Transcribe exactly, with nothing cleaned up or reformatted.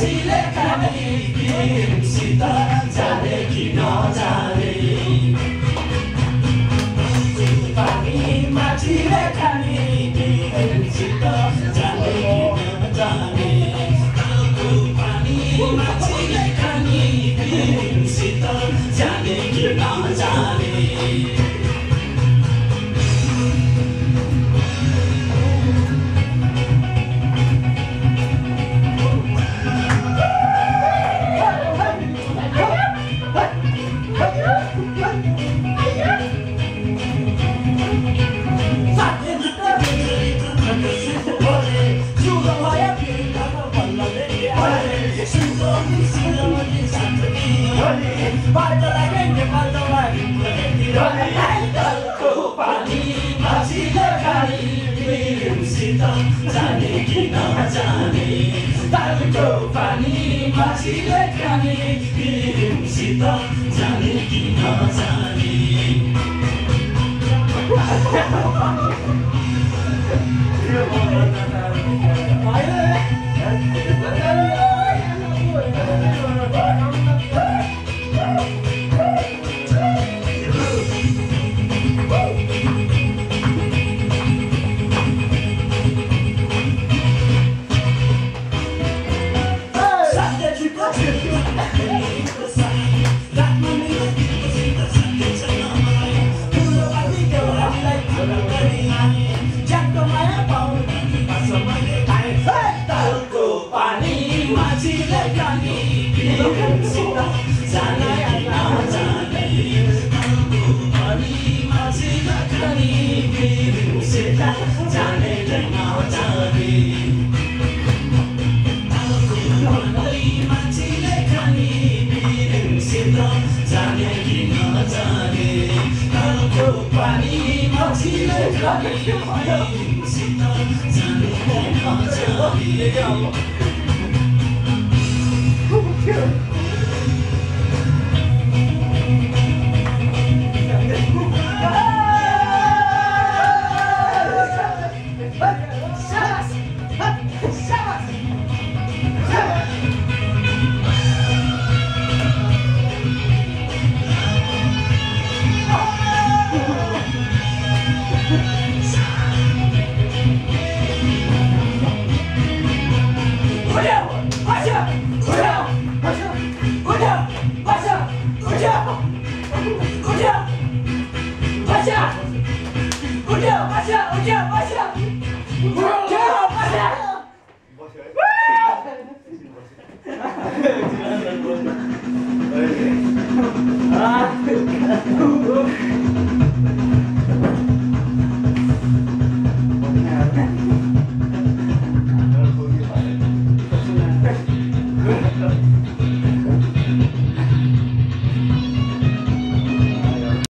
मान्छेले खाने प्रेमसित जाने कि नजाने पानी मान्छेले खाने प्रेमसित जाने कि नजाने पानी मान्छेले खाने प्रेमसित जाने कि नजाने जाने कि नजाने तालको पानी माछीले खाने प्रेमसित जाने कि नजाने Udah, Masya, udah, Masya.